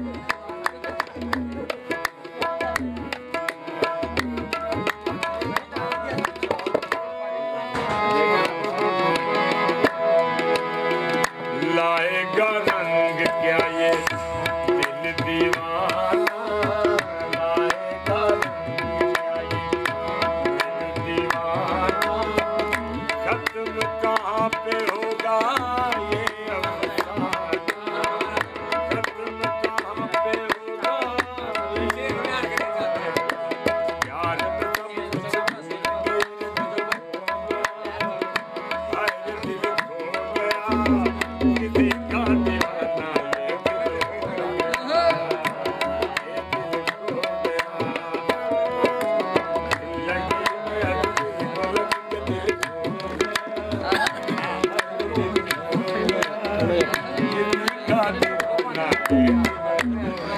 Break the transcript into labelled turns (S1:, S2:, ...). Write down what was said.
S1: लाएगा रंग क्या ये दिल दीवाना, लाएगा रंग क्या ये दिल दीवाना। खत्म कहाँ पे होगा ये अफसाना, खत्म कहाँ पे होगा ये प्यार में सब कुछ हर दिल खो गया, किसी का दीवाना ये दिल खो गया, ये दिल खो गया। लगी में अभी पलक के दिल खो गया, दिल खो गया, किसी का दीवाना ये दिल खो गया।